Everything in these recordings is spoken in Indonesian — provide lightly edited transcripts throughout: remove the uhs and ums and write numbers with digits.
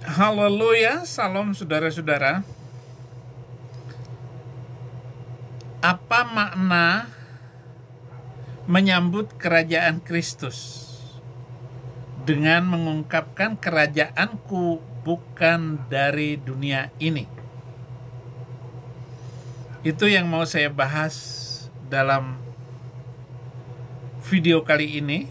Haleluya, salam saudara-saudara. Apa makna menyambut kerajaan Kristus dengan mengungkapkan kerajaanku bukan dari dunia ini? Itu yang mau saya bahas dalam video kali ini.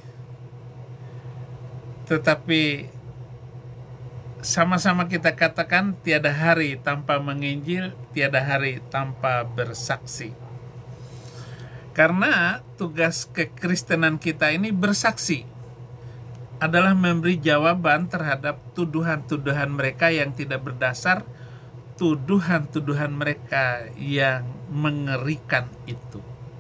Tetapi sama-sama kita katakan, tiada hari tanpa menginjil, tiada hari tanpa bersaksi. Karena tugas kekristenan kita ini bersaksi, adalah memberi jawaban terhadap tuduhan-tuduhan mereka yang tidak berdasar, tuduhan-tuduhan mereka yang mengerikan itu.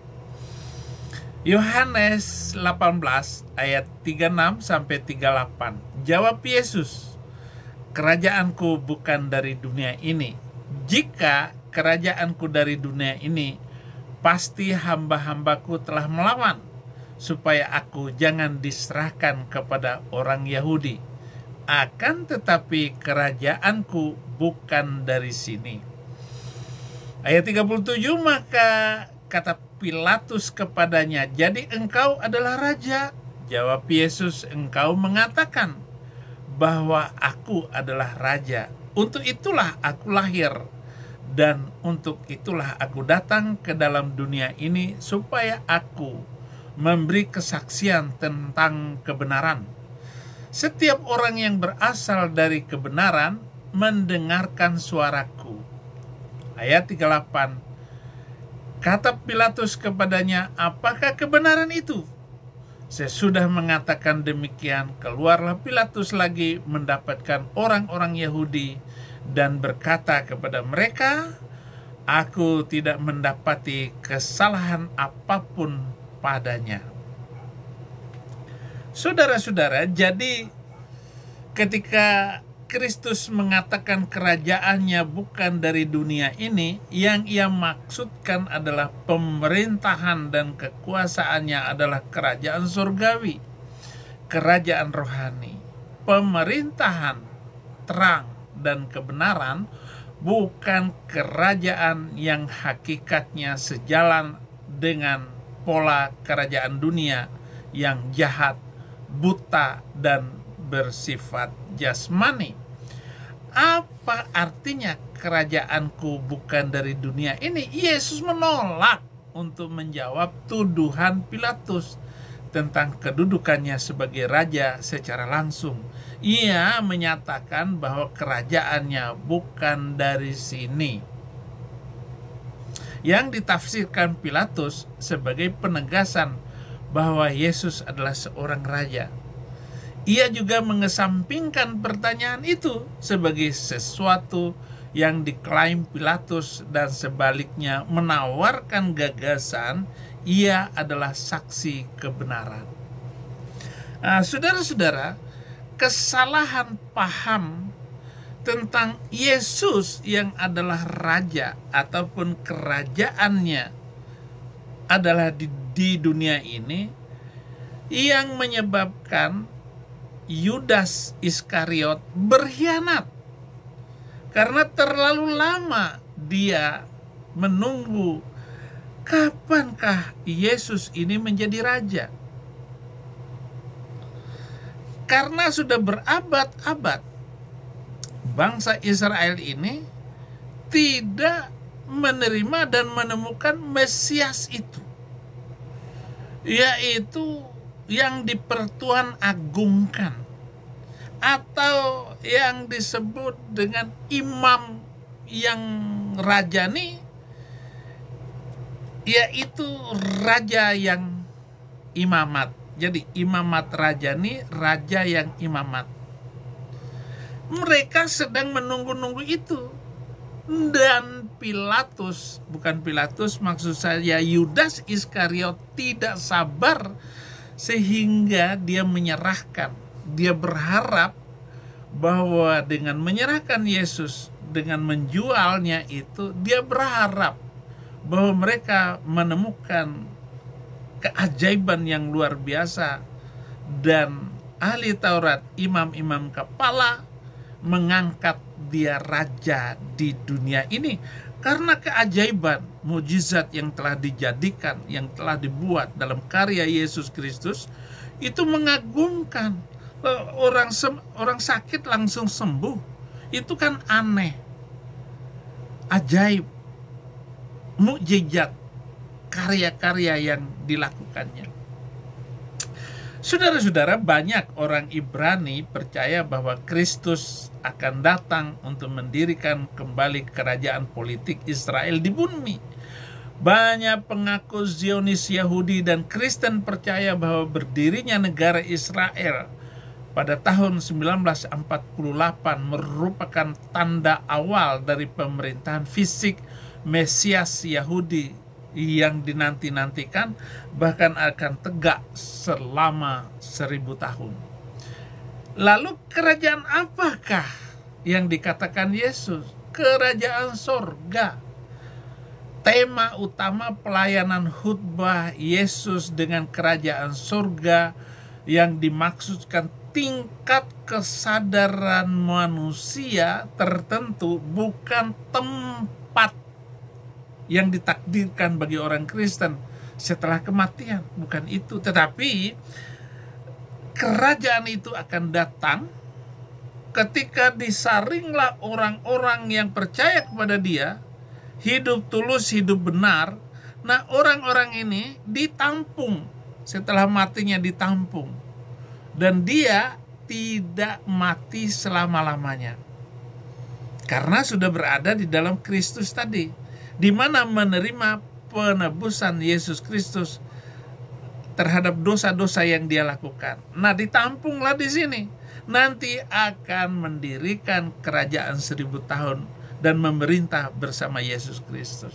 Yohanes 18 ayat 36 sampai 38. Jawab Yesus, "Kerajaanku bukan dari dunia ini. Jika kerajaanku dari dunia ini, pasti hamba-hambaku telah melawan, supaya aku jangan diserahkan kepada orang Yahudi. Akan tetapi kerajaanku bukan dari sini." Ayat 37, maka kata Pilatus kepadanya, "Jadi engkau adalah raja?" Jawab Yesus, "Engkau mengatakan bahwa aku adalah raja. Untuk itulah aku lahir, dan untuk itulah aku datang ke dalam dunia ini, supaya aku memberi kesaksian tentang kebenaran. Setiap orang yang berasal dari kebenaran mendengarkan suaraku." Ayat 38, kata Pilatus kepadanya, "Apakah kebenaran itu?" Sesudah mengatakan demikian, keluarlah Pilatus lagi mendapatkan orang-orang Yahudi dan berkata kepada mereka, "Aku tidak mendapati kesalahan apapun padanya." Saudara-saudara, jadi ketika Kristus mengatakan kerajaannya bukan dari dunia ini, yang ia maksudkan adalah pemerintahan dan kekuasaannya adalah kerajaan surgawi, kerajaan rohani. Pemerintahan terang dan kebenaran bukan kerajaan yang hakikatnya sejalan dengan pola kerajaan dunia yang jahat, buta, dan bersifat jasmani. Apa artinya kerajaanku bukan dari dunia ini? Yesus menolak untuk menjawab tuduhan Pilatus tentang kedudukannya sebagai raja secara langsung. Ia menyatakan bahwa kerajaannya bukan dari sini, yang ditafsirkan Pilatus sebagai penegasan bahwa Yesus adalah seorang raja. Ia juga mengesampingkan pertanyaan itu sebagai sesuatu yang diklaim Pilatus, dan sebaliknya menawarkan gagasan ia adalah saksi kebenaran. Saudara-saudara, kesalahan paham tentang Yesus yang adalah raja ataupun kerajaannya adalah di dunia ini yang menyebabkan Yudas Iskariot berkhianat, karena terlalu lama dia menunggu kapankah Yesus ini menjadi raja. Karena sudah berabad-abad bangsa Israel ini tidak menerima dan menemukan Mesias itu, yaitu yang dipertuan agungkan, atau yang disebut dengan imam yang rajani, yaitu raja yang imamat. Jadi imamat rajani, raja yang imamat. Mereka sedang menunggu-nunggu itu, dan maksud saya Yudas Iskariot tidak sabar sehingga dia menyerahkan. Dia berharap bahwa dengan menyerahkan Yesus, dengan menjualnya itu, dia berharap bahwa mereka menemukan keajaiban yang luar biasa, dan ahli Taurat, imam-imam kepala, mengangkat dia raja di dunia ini karena keajaiban, mujizat yang telah dijadikan, yang telah dibuat dalam karya Yesus Kristus itu mengagumkan. Orang sakit langsung sembuh, itu kan aneh, ajaib, mukjizat, karya-karya yang dilakukannya. Saudara-saudara, banyak orang Ibrani percaya bahwa Kristus akan datang untuk mendirikan kembali kerajaan politik Israel di bumi. Banyak pengaku Zionis Yahudi dan Kristen percaya bahwa berdirinya negara Israel pada tahun 1948 merupakan tanda awal dari pemerintahan fisik Mesias Yahudi yang dinanti-nantikan, bahkan akan tegak selama 1000 tahun. Lalu kerajaan apakah yang dikatakan Yesus? Kerajaan sorga. Tema utama pelayanan khutbah Yesus dengan kerajaan sorga yang dimaksudkan tingkat kesadaran manusia tertentu, bukan tempat yang ditakdirkan bagi orang Kristen setelah kematian. Bukan itu, tetapi kerajaan itu akan datang ketika disaringlah orang-orang yang percaya kepada dia, hidup tulus, hidup benar. Nah, orang-orang ini ditampung, setelah matinya ditampung, dan dia tidak mati selama-lamanya karena sudah berada di dalam Kristus tadi, di mana menerima penebusan Yesus Kristus terhadap dosa-dosa yang dia lakukan. Nah, ditampunglah di sini. Nanti akan mendirikan kerajaan 1000 tahun dan memerintah bersama Yesus Kristus.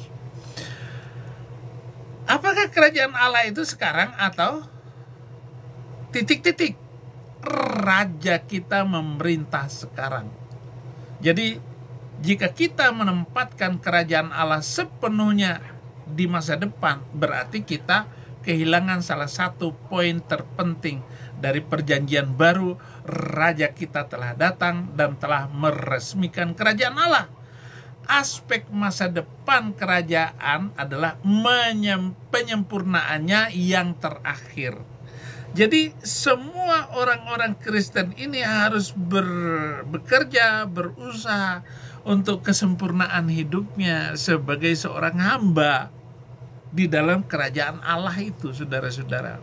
Apakah kerajaan Allah itu sekarang atau titik-titik? Raja kita memerintah sekarang. Jadi jika kita menempatkan kerajaan Allah sepenuhnya di masa depan, berarti kita kehilangan salah satu poin terpenting dari perjanjian baru. Raja kita telah datang dan telah meresmikan kerajaan Allah. Aspek masa depan kerajaan adalah penyempurnaannya yang terakhir. Jadi semua orang-orang Kristen ini harus bekerja, berusaha untuk kesempurnaan hidupnya sebagai seorang hamba di dalam kerajaan Allah itu, saudara-saudara.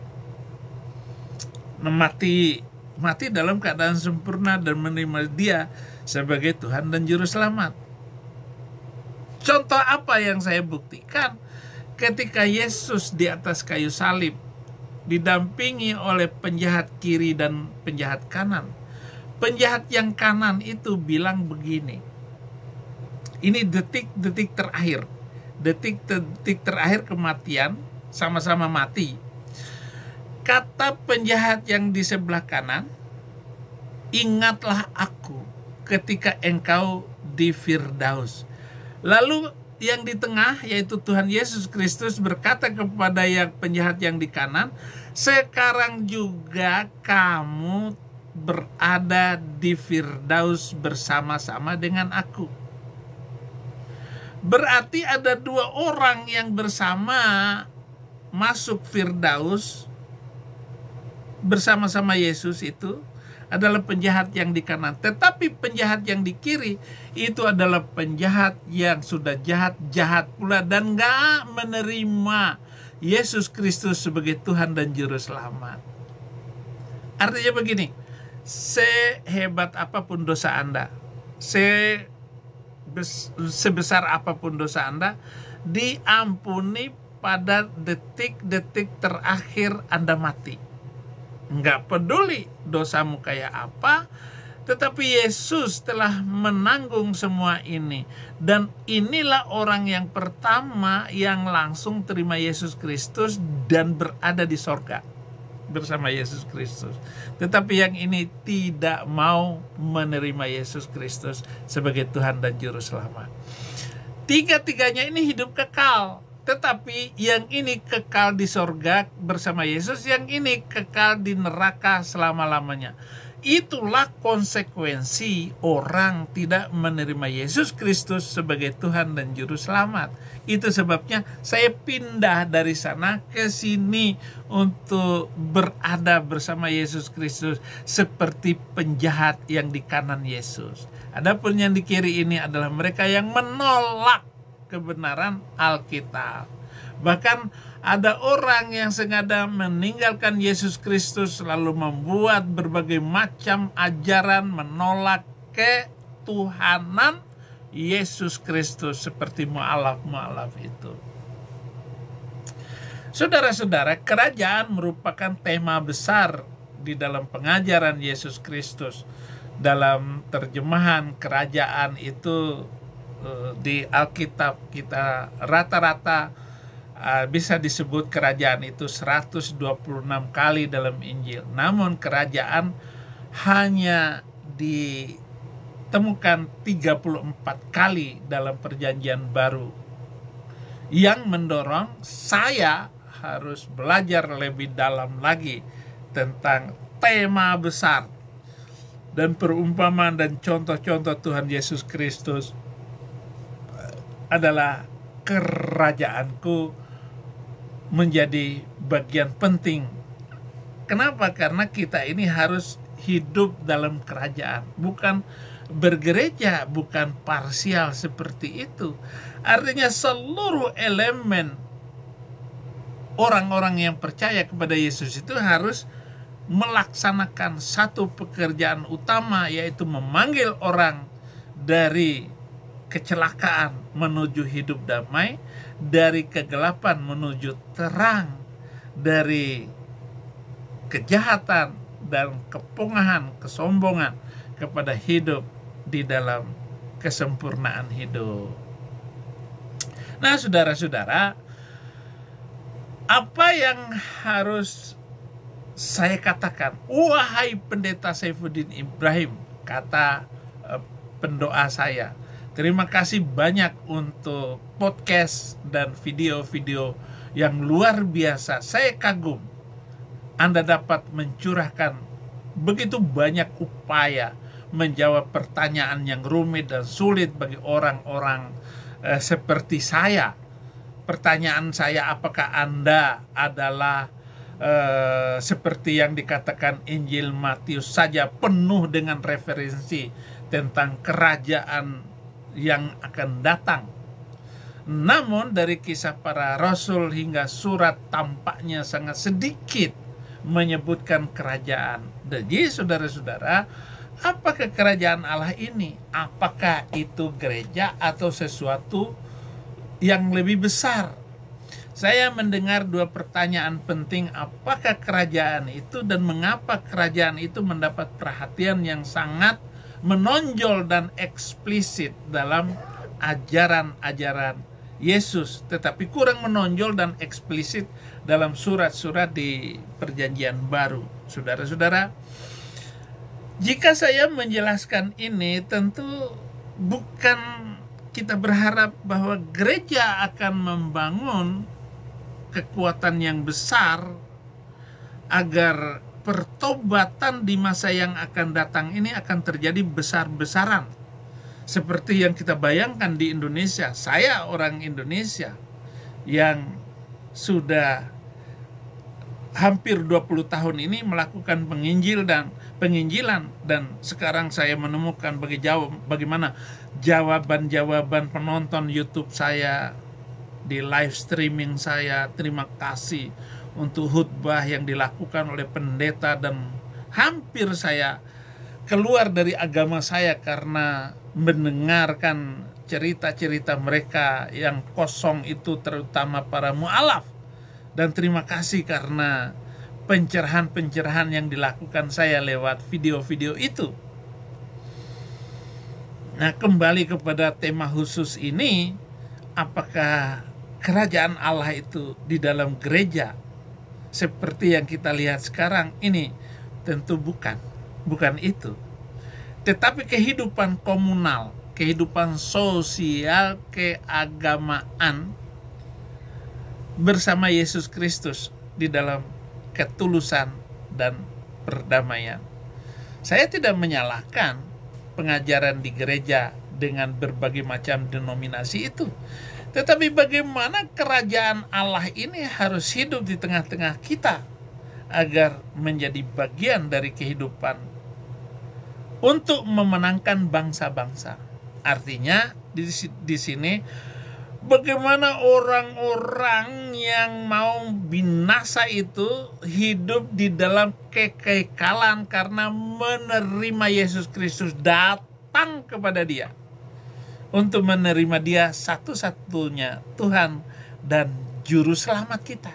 Mati dalam keadaan sempurna dan menerima Dia sebagai Tuhan dan Juru Selamat. Contoh apa yang saya buktikan? Ketika Yesus di atas kayu salib didampingi oleh penjahat kiri dan penjahat kanan. Penjahat yang kanan itu bilang begini. Ini detik-detik terakhir. Detik-detik terakhir kematian, sama-sama mati. Kata penjahat yang di sebelah kanan, ingatlah aku ketika engkau di Firdaus. Lalu yang di tengah, yaitu Tuhan Yesus Kristus, berkata kepada yang penjahat yang di kanan, sekarang juga kamu berada di Firdaus bersama-sama dengan aku. Berarti ada 2 orang yang bersama masuk Firdaus bersama-sama Yesus, itu adalah penjahat yang di kanan. Tetapi penjahat yang di kiri itu adalah penjahat yang sudah jahat pula dan gak menerima Yesus Kristus sebagai Tuhan dan Juru Selamat. Artinya begini, sehebat apapun dosa Anda, sebesar apapun dosa Anda, diampuni pada detik-detik terakhir Anda mati. Nggak peduli dosamu kayak apa, tetapi Yesus telah menanggung semua ini. Dan inilah orang yang pertama yang langsung terima Yesus Kristus dan berada di sorga bersama Yesus Kristus. Tetapi yang ini tidak mau menerima Yesus Kristus sebagai Tuhan dan Juru Selamat. Tiga-tiganya ini hidup kekal. Tetapi yang ini kekal di sorga bersama Yesus, yang ini kekal di neraka selama-lamanya. Itulah konsekuensi orang tidak menerima Yesus Kristus sebagai Tuhan dan Juru Selamat. Itu sebabnya saya pindah dari sana ke sini untuk berada bersama Yesus Kristus seperti penjahat yang di kanan Yesus. Adapun yang di kiri ini adalah mereka yang menolak kebenaran Alkitab. Bahkan ada orang yang sengaja meninggalkan Yesus Kristus lalu membuat berbagai macam ajaran menolak ketuhanan Yesus Kristus seperti mu'alaf-mu'alaf itu. Saudara-saudara, kerajaan merupakan tema besar di dalam pengajaran Yesus Kristus. Dalam terjemahan kerajaan itu di Alkitab kita rata-rata bisa disebut kerajaan itu 126 kali dalam Injil. Namun kerajaan hanya ditemukan 34 kali dalam Perjanjian Baru. Yang mendorong saya harus belajar lebih dalam lagi tentang tema besar dan perumpamaan dan contoh-contoh Tuhan Yesus Kristus adalah kerajaanku menjadi bagian penting. Kenapa? Karena kita ini harus hidup dalam kerajaan, bukan bergereja, bukan parsial seperti itu. Artinya seluruh elemen orang-orang yang percaya kepada Yesus itu harus melaksanakan satu pekerjaan utama, yaitu memanggil orang dari kecelakaan menuju hidup damai, dari kegelapan menuju terang, dari kejahatan dan kepungahan, kesombongan kepada hidup di dalam kesempurnaan hidup. Nah, saudara-saudara, apa yang harus saya katakan? Wahai Pendeta Saifuddin Ibrahim, kata pendoa saya, terima kasih banyak untuk podcast dan video-video yang luar biasa. Saya kagum Anda dapat mencurahkan begitu banyak upaya menjawab pertanyaan yang rumit dan sulit bagi orang-orang seperti saya. Pertanyaan saya, apakah Anda adalah seperti yang dikatakan Injil Matius saja, penuh dengan referensi tentang kerajaan yang akan datang. Namun dari Kisah Para Rasul hingga surat tampaknya sangat sedikit menyebutkan kerajaan. Jadi saudara-saudara, apakah kerajaan Allah ini? Apakah itu gereja atau sesuatu yang lebih besar? Saya mendengar dua pertanyaan penting, apakah kerajaan itu dan mengapa kerajaan itu mendapat perhatian yang sangat menonjol dan eksplisit dalam ajaran-ajaran Yesus, tetapi kurang menonjol dan eksplisit dalam surat-surat di Perjanjian Baru. Saudara-saudara, jika saya menjelaskan ini, tentu bukan kita berharap bahwa gereja akan membangun kekuatan yang besar agar pertobatan di masa yang akan datang ini akan terjadi besar-besaran seperti yang kita bayangkan di Indonesia. Saya orang Indonesia yang sudah hampir 20 tahun ini melakukan penginjilan dan sekarang saya menemukan bagaimana jawaban-jawaban penonton YouTube saya di live streaming saya. Terima kasih untuk khutbah yang dilakukan oleh pendeta, dan hampir saya keluar dari agama saya karena mendengarkan cerita-cerita mereka yang kosong itu, terutama para mu'alaf. Dan terima kasih karena pencerahan-pencerahan yang dilakukan saya lewat video-video itu. Nah, kembali kepada tema khusus ini, apakah kerajaan Allah itu di dalam gereja seperti yang kita lihat sekarang ini? Tentu bukan itu. Tetapi kehidupan komunal, kehidupan sosial, keagamaan bersama Yesus Kristus di dalam ketulusan dan perdamaian. Saya tidak menyalahkan pengajaran di gereja dengan berbagai macam denominasi itu. Tetapi bagaimana kerajaan Allah ini harus hidup di tengah-tengah kita agar menjadi bagian dari kehidupan untuk memenangkan bangsa-bangsa. Artinya di sini bagaimana orang-orang yang mau binasa itu hidup di dalam kekekalan karena menerima Yesus Kristus datang kepada dia untuk menerima dia satu-satunya Tuhan dan Juru Selamat kita.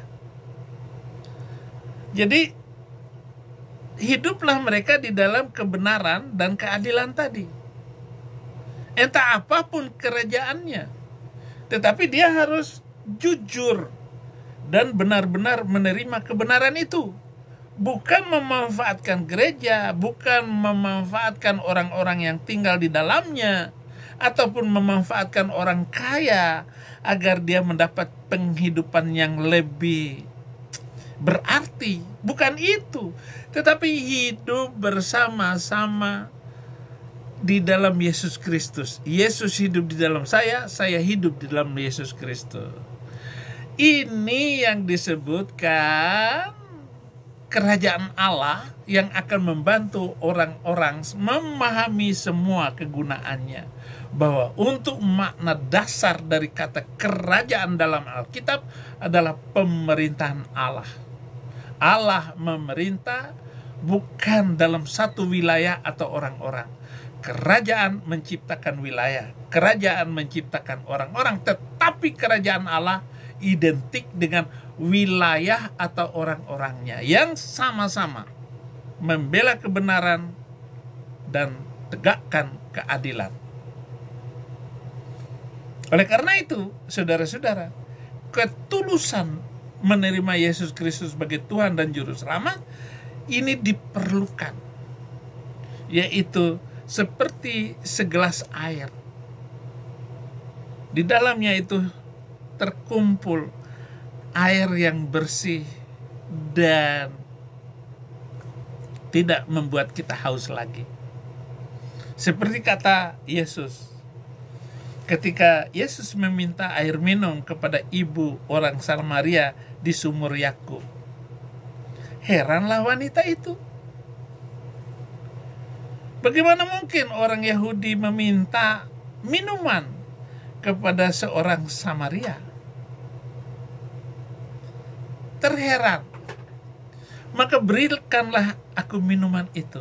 Jadi hiduplah mereka di dalam kebenaran dan keadilan tadi. Entah apapun kerajaannya, tetapi dia harus jujur dan benar-benar menerima kebenaran itu. Bukan memanfaatkan gereja, bukan memanfaatkan orang-orang yang tinggal di dalamnya, ataupun memanfaatkan orang kaya agar dia mendapat penghidupan yang lebih berarti. Bukan itu, tetapi hidup bersama-sama di dalam Yesus Kristus. Yesus hidup di dalam saya hidup di dalam Yesus Kristus. Ini yang disebutkan kerajaan Allah yang akan membantu orang-orang memahami semua kegunaannya. Bahwa untuk makna dasar dari kata kerajaan dalam Alkitab adalah pemerintahan Allah. Allah memerintah bukan dalam satu wilayah atau orang-orang. Kerajaan menciptakan wilayah, kerajaan menciptakan orang-orang, tetapi kerajaan Allah identik dengan wilayah atau orang-orangnya yang sama-sama membela kebenaran dan tegakkan keadilan. Oleh karena itu, saudara-saudara, ketulusan menerima Yesus Kristus sebagai Tuhan dan Juru Selamat ini diperlukan, yaitu seperti segelas air. Di dalamnya itu terkumpul air yang bersih dan tidak membuat kita haus lagi. Seperti kata Yesus, ketika Yesus meminta air minum kepada ibu orang Samaria di sumur Yakub. Heranlah wanita itu. Bagaimana mungkin orang Yahudi meminta minuman kepada seorang Samaria? Terheran. Maka berikanlah aku minuman itu.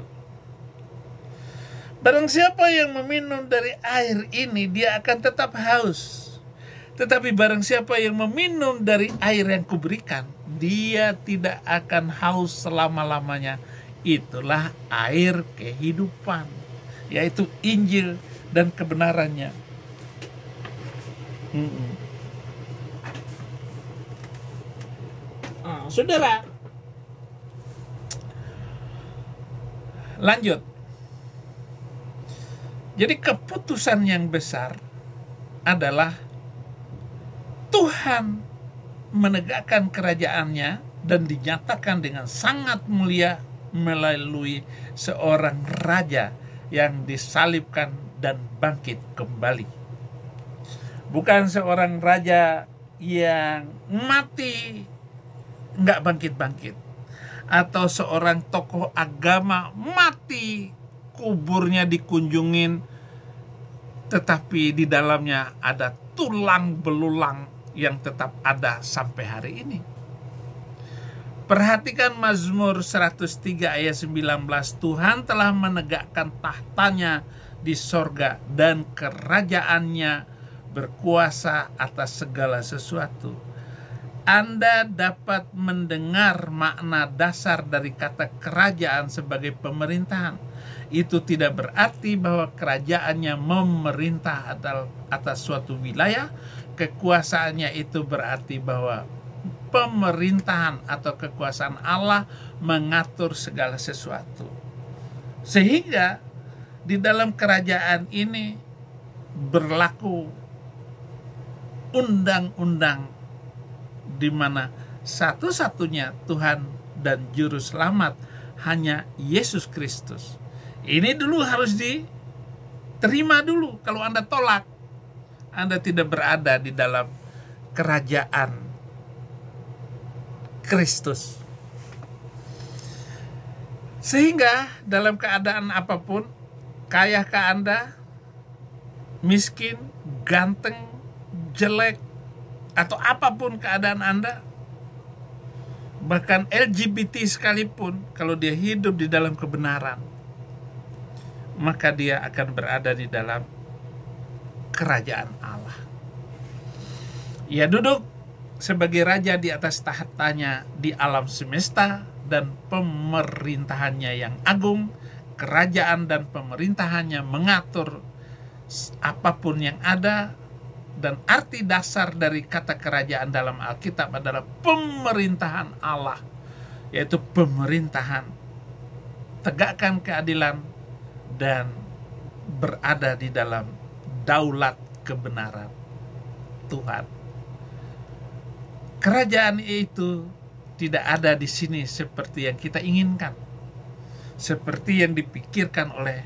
Barang siapa yang meminum dari air ini, dia akan tetap haus. Tetapi barang siapa yang meminum dari air yang kuberikan, dia tidak akan haus selama-lamanya. Itulah air kehidupan, yaitu Injil dan kebenarannya. Saudara, lanjut. Jadi keputusan yang besar adalah Tuhan menegakkan kerajaannya dan dinyatakan dengan sangat mulia melalui seorang raja yang disalibkan dan bangkit kembali. Bukan seorang raja yang mati nggak bangkit-bangkit, atau seorang tokoh agama mati kuburnya dikunjungin tetapi di dalamnya ada tulang belulang yang tetap ada sampai hari ini. Perhatikan Mazmur 103 ayat 19. Tuhan telah menegakkan tahtanya di sorga dan kerajaannya berkuasa atas segala sesuatu. Anda dapat mendengar makna dasar dari kata kerajaan sebagai pemerintahan. Itu tidak berarti bahwa kerajaannya memerintah atas suatu wilayah. Kekuasaannya itu berarti bahwa pemerintahan atau kekuasaan Allah mengatur segala sesuatu. Sehingga di dalam kerajaan ini berlaku undang-undang di mana satu-satunya Tuhan dan Juru Selamat hanya Yesus Kristus. Ini dulu harus diterima dulu. Kalau Anda tolak, Anda tidak berada di dalam kerajaan Kristus. Sehingga dalam keadaan apapun, kayakah Anda, miskin, ganteng, jelek, atau apapun keadaan Anda, bahkan LGBT sekalipun, kalau dia hidup di dalam kebenaran, maka dia akan berada di dalam kerajaan Allah. Ia duduk sebagai raja di atas tahtanya di alam semesta, dan pemerintahannya yang agung, kerajaan dan pemerintahannya mengatur apapun yang ada. Dan arti dasar dari kata kerajaan dalam Alkitab adalah pemerintahan Allah, yaitu pemerintahan tegakkan keadilan dan berada di dalam daulat kebenaran Tuhan. Kerajaan itu tidak ada di sini seperti yang kita inginkan, seperti yang dipikirkan oleh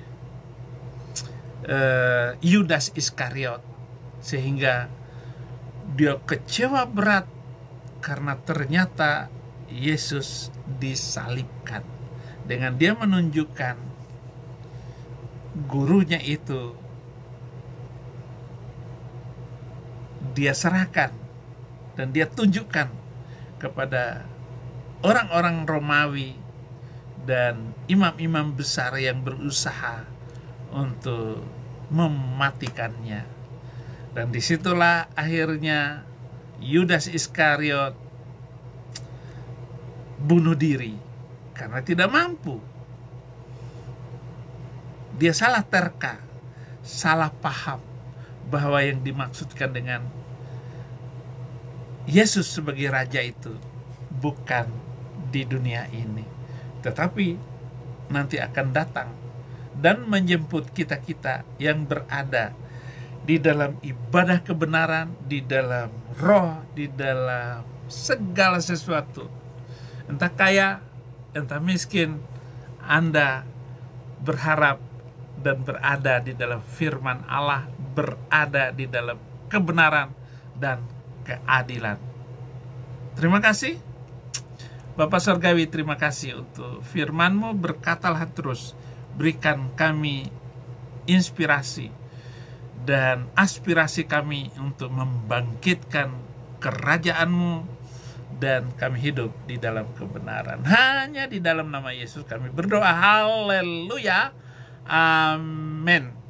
Yudas Iskariot, sehingga dia kecewa berat karena ternyata Yesus disalibkan. Dengan dia menunjukkan gurunya itu, dia serahkan dan dia tunjukkan kepada orang-orang Romawi dan imam-imam besar yang berusaha untuk mematikannya. Dan disitulah akhirnya Yudas Iskariot bunuh diri karena tidak mampu. Dia salah terka, salah paham bahwa yang dimaksudkan dengan Yesus sebagai raja itu bukan di dunia ini, tetapi nanti akan datang dan menjemput kita-kita yang berada di dalam ibadah kebenaran, di dalam roh, di dalam segala sesuatu. Entah kaya, entah miskin, Anda berharap dan berada di dalam firman Allah, berada di dalam kebenaran dan keadilan. Terima kasih Bapak Surgawi, terima kasih untuk firman-Mu. Berkatalah terus, berikan kami inspirasi dan aspirasi kami untuk membangkitkan kerajaan-Mu, dan kami hidup di dalam kebenaran. Hanya di dalam nama Yesus kami berdoa. Haleluya. Amin.